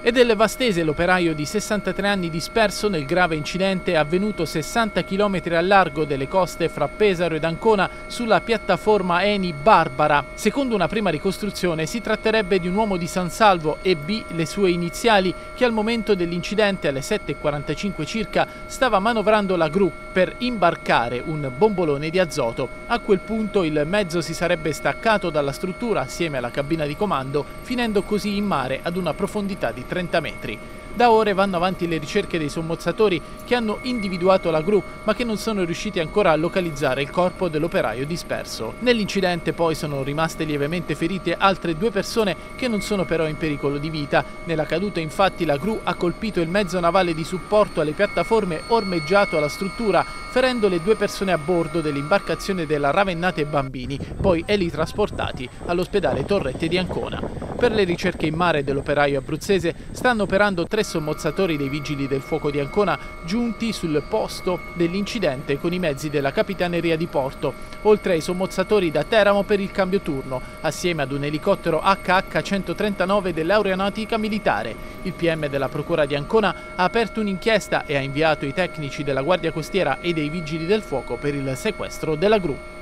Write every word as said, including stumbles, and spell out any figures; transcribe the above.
E del Vastese l'operaio di sessantatré anni disperso nel grave incidente avvenuto sessanta chilometri al largo delle coste fra Pesaro ed Ancona sulla piattaforma Eni Barbara. Secondo una prima ricostruzione si tratterebbe di un uomo di San Salvo e B, le sue iniziali, che al momento dell'incidente alle sette e quarantacinque circa stava manovrando la gru per imbarcare un bombolone di azoto. A quel punto il mezzo si sarebbe staccato dalla struttura assieme alla cabina di comando, finendo così in mare ad una profondità di trenta metri. Da ore vanno avanti le ricerche dei sommozzatori che hanno individuato la gru ma che non sono riusciti ancora a localizzare il corpo dell'operaio disperso. Nell'incidente poi sono rimaste lievemente ferite altre due persone che non sono però in pericolo di vita. Nella caduta infatti la gru ha colpito il mezzo navale di supporto alle piattaforme ormeggiato alla struttura, ferendo le due persone a bordo dell'imbarcazione della Ravennate Bambini, poi elitrasportati all'ospedale Torrette di Ancona. Per le ricerche in mare dell'operaio abruzzese stanno operando tre sommozzatori dei Vigili del Fuoco di Ancona giunti sul posto dell'incidente con i mezzi della Capitaneria di Porto, oltre ai sommozzatori da Teramo per il cambio turno, assieme ad un elicottero H H centotrentanove dell'Aeronautica Militare. Il P M della Procura di Ancona ha aperto un'inchiesta e ha inviato i tecnici della Guardia Costiera e dei Vigili del Fuoco per il sequestro della gru.